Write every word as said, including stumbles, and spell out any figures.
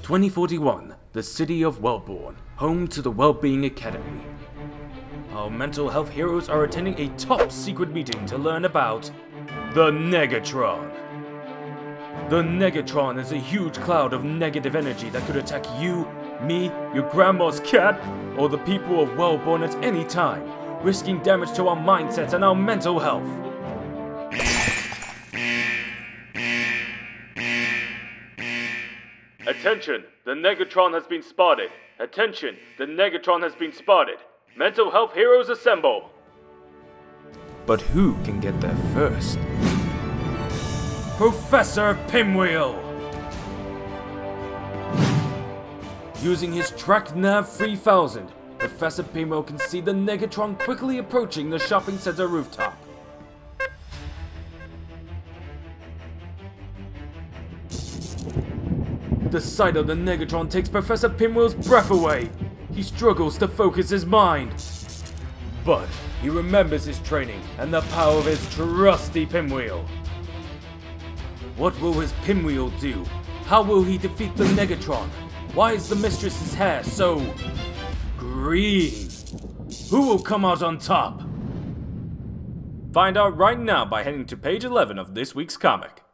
twenty forty-one, the city of Wellbourne, home to the Wellbeing Academy. Our mental health heroes are attending a top secret meeting to learn about the Negatron. The Negatron is a huge cloud of negative energy that could attack you, me, your grandma's cat, or the people of Wellbourne at any time, risking damage to our mindsets and our mental health. Attention, the Negatron has been spotted. Attention, the Negatron has been spotted. Mental health heroes assemble. But who can get there first? Professor Pinwheel! Using his TrackNav three thousand, Professor Pinwheel can see the Negatron quickly approaching the shopping center rooftop. The sight of the Negatron takes Professor Pinwheel's breath away. He struggles to focus his mind. But he remembers his training and the power of his trusty Pinwheel. What will his Pinwheel do? How will he defeat the Negatron? Why is the mistress's hair so green? Who will come out on top? Find out right now by heading to page eleven of this week's comic.